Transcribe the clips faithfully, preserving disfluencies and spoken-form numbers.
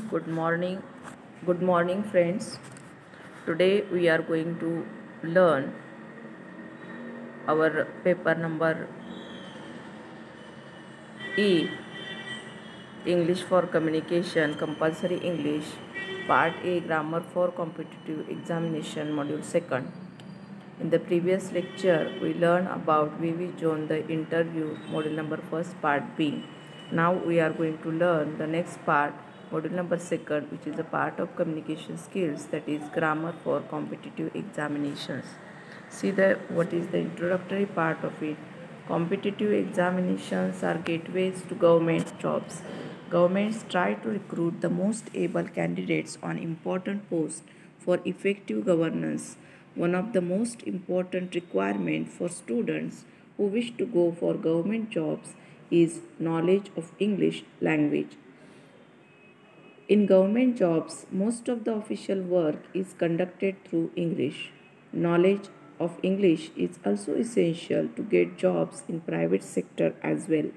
Good morning. Good morning, friends. Today we are going to learn our paper number E, English for Communication, Compulsory English, Part A, Grammar for Competitive Examination, Module second. In the previous lecture, we learned about Vivi Jones, the interview, module number first, part B. Now we are going to learn the next part, module number second, which is a part of communication skills, that is grammar for competitive examinations. See the what is the introductory part of it. Competitive examinations are gateways to government jobs. Governments try to recruit the most able candidates on important posts for effective governance. One of the most important requirements for students who wish to go for government jobs is knowledge of English language. In government jobs, most of the official work is conducted through English. Knowledge of English is also essential to get jobs in private sector as well.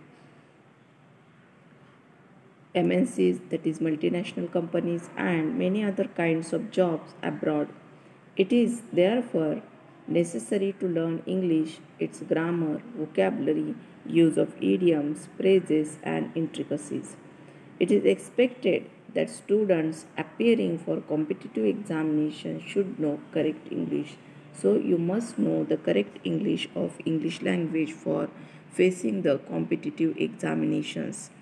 M N Cs, that is multinational companies, and many other kinds of jobs abroad. It is therefore necessary to learn English, its grammar, vocabulary, use of idioms, phrases, and intricacies. It is expected that students appearing for competitive examinations should know correct English. So you must know the correct English of English language for facing the competitive examinations.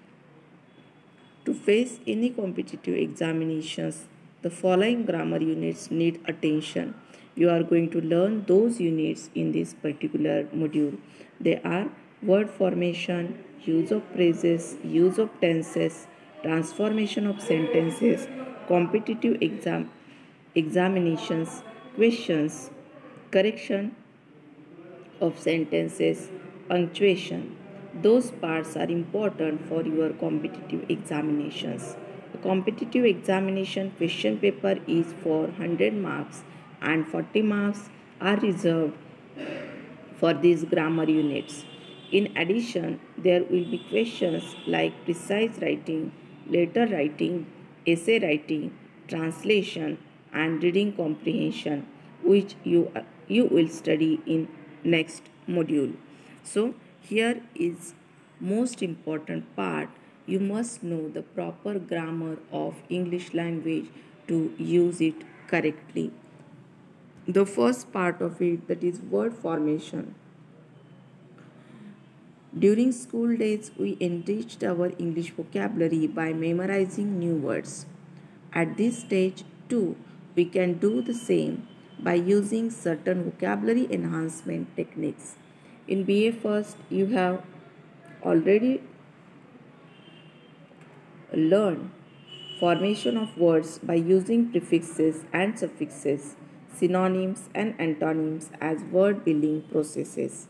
To face any competitive examinations, the following grammar units need attention. You are going to learn those units in this particular module. They are word formation, use of phrases, use of tenses, transformation of sentences, competitive exam examinations, questions, correction of sentences, punctuation. Those parts are important for your competitive examinations. A competitive examination question paper is for one hundred marks and forty marks are reserved for these grammar units. In addition, there will be questions like precise writing, letter writing, essay writing, translation, and reading comprehension, which you, you will study in next module. So, here is most important part. You must know the proper grammar of English language to use it correctly. The first part of it, that is word formation. During school days, we enriched our English vocabulary by memorizing new words. At this stage too, we can do the same by using certain vocabulary enhancement techniques. In B A First, you have already learned formation of words by using prefixes and suffixes, synonyms and antonyms as word building processes.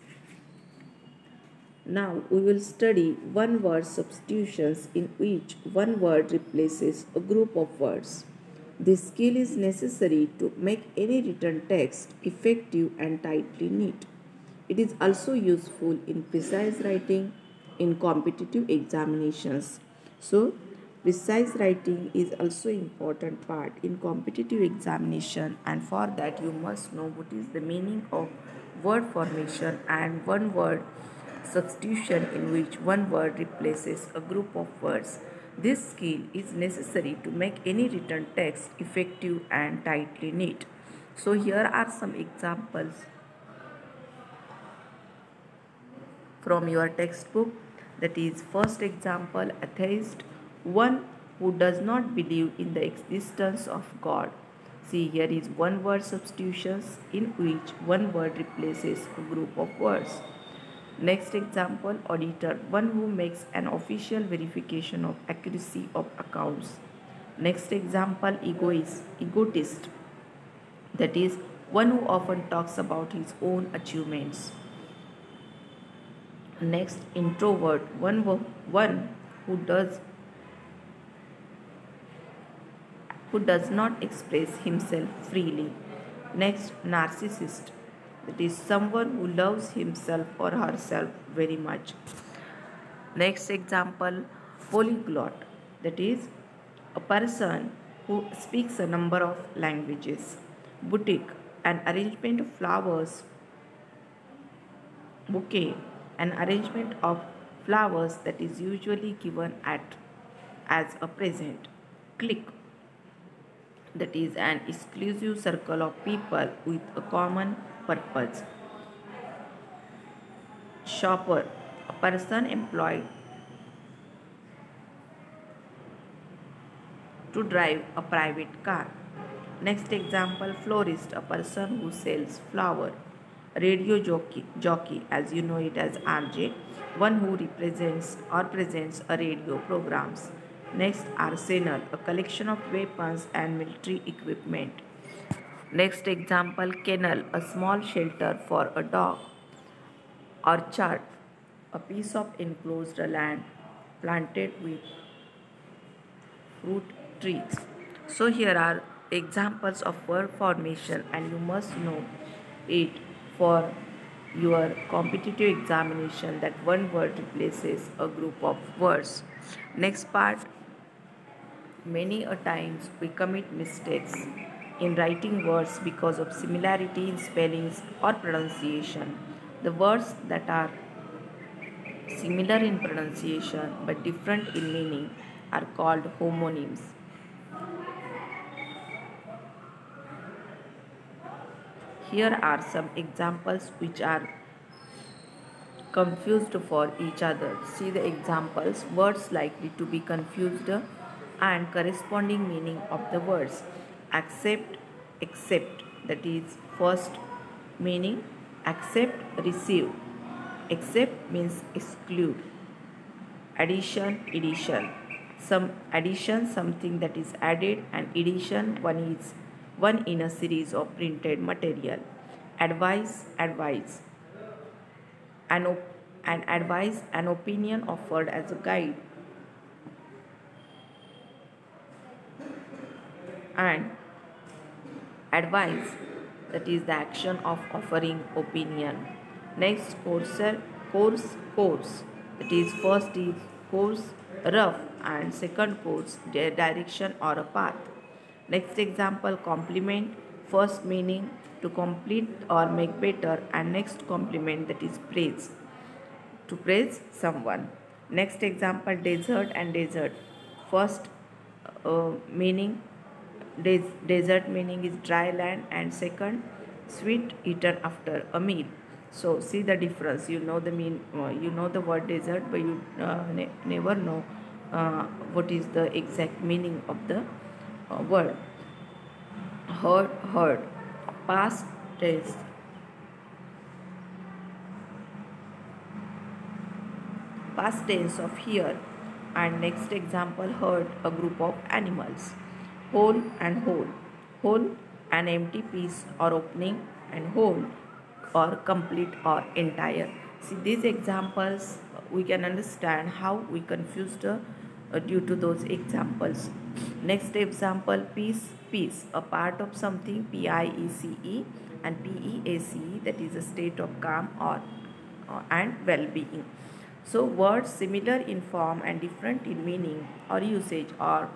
Now we will study one word substitutions in which one word replaces a group of words. This skill is necessary to make any written text effective and tightly neat. It is also useful in precise writing in competitive examinations. So, precise writing is also an important part in competitive examination, and for that you must know what is the meaning of word formation and one word substitution in which one word replaces a group of words. This skill is necessary to make any written text effective and tightly neat. So here are some examples from your textbook. That is, first example, atheist, one who does not believe in the existence of God. See, here is one word substitutions in which one word replaces a group of words. Next example, auditor, one who makes an official verification of accuracy of accounts. Next example, egoist, egotist, that is, one who often talks about his own achievements. Next, introvert, one, one who does who does not express himself freely. Next, narcissist, that is someone who loves himself or herself very much. Next example, polyglot, that is a person who speaks a number of languages. Boutique, an arrangement of flowers. Bouquet, an arrangement of flowers that is usually given at as a present. Clique, that is an exclusive circle of people with a common purpose. Shopper, a person employed to drive a private car. Next example, florist, a person who sells flower. Radio jockey, jockey, as you know it as R J, one who represents or presents a radio programs. Next, arsenal, a collection of weapons and military equipment. Next example, kennel, a small shelter for a dog. Orchard, a piece of enclosed land planted with fruit trees. So here are examples of word formation, and you must know it for your competitive examination that one word replaces a group of words. Next part, many a times we commit mistakes in writing words because of similarity in spellings or pronunciation. The words that are similar in pronunciation but different in meaning are called homonyms. Here are some examples which are confused for each other. See the examples. Words likely to be confused and corresponding meaning of the words. Accept, accept, that is first meaning. Accept, receive. Accept means exclude. Addition, edition. Some addition, something that is added, and edition, one is one in a series of printed material. Advice, advice. An, op an advice, an opinion offered as a guide. And advice, that is the action of offering opinion. Next, course, course, course. That is first is course, rough, and second course, direction or a path. Next example, compliment, first meaning to complete or make better, and next compliment, that is praise, to praise someone. Next example, desert and desert. First uh, meaning, des desert meaning is dry land, and second, sweet eaten after a meal. So see the difference. You know the mean, uh, you know the word desert, but you uh, ne never know uh, what is the exact meaning of the uh, word. Heard, heard, past tense. Past tense of hear. And next example, herd, a group of animals. Whole and whole. Whole, an empty piece or opening, and whole, or complete or entire. See these examples, we can understand how we confused uh, due to those examples. Next example, peace, peace, a part of something, P I E C E, and P E A C E, that is a state of calm or uh, and well-being. So words similar in form and different in meaning or usage are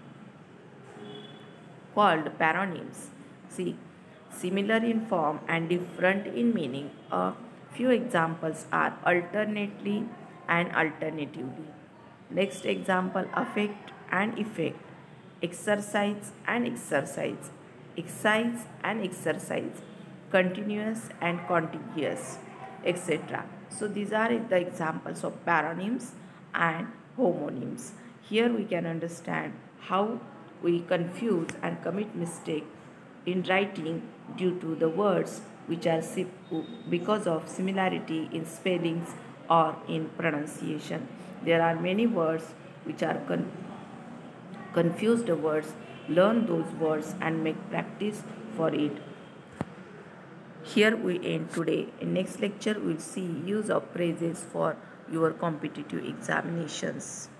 called paronyms. See, similar in form and different in meaning. A few examples are alternately and alternatively. Next example, affect and effect, exercise and exercise, exercise and exercise, continuous and contiguous, et cetera. So these are the examples of paronyms and homonyms. Here we can understand how we confuse and commit mistake in writing due to the words which are because of similarity in spellings or in pronunciation. There are many words which are con confused words. Learn those words and make practice for it. Here we end today. In next lecture we will see use of phrases for your competitive examinations.